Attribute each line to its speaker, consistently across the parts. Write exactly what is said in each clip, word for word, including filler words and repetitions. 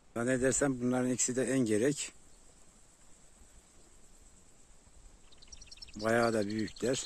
Speaker 1: Zannedersem bunların ikisi de engerek. Bayağı da büyükler.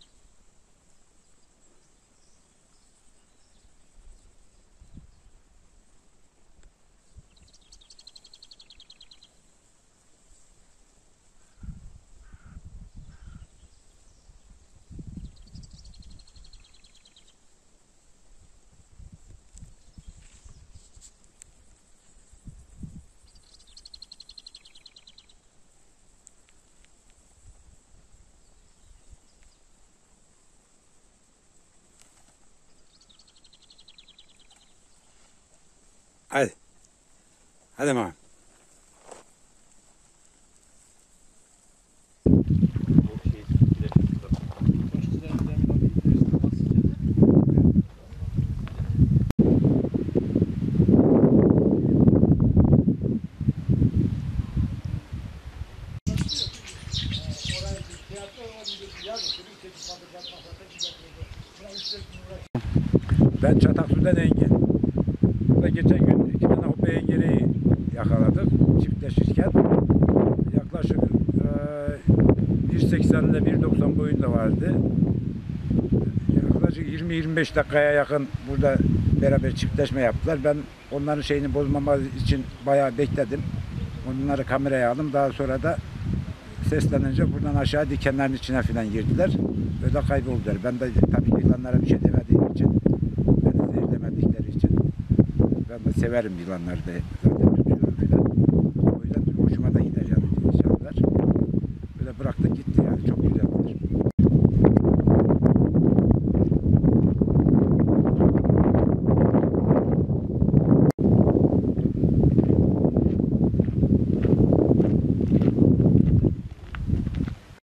Speaker 1: Hadi. Hadi ma. Ben Çataksu'dan Engin. Burada geçen gün iki tane hopa engereği yakaladık çiftleşirken. Yaklaşık e, bir seksen ile bir doksan boyunda vardı. Yaklaşık yirmi yirmi beş dakikaya yakın burada beraber çiftleşme yaptılar. Ben onların şeyini bozmamak için bayağı bekledim. Onları kameraya aldım. Daha sonra da seslenince buradan aşağı dikenlerin içine falan girdiler. Öyle kayboldular. Ben de tabii yılanlara bir şey demediğim için, beni zehirlemedikleri için ben de severim yılanları da.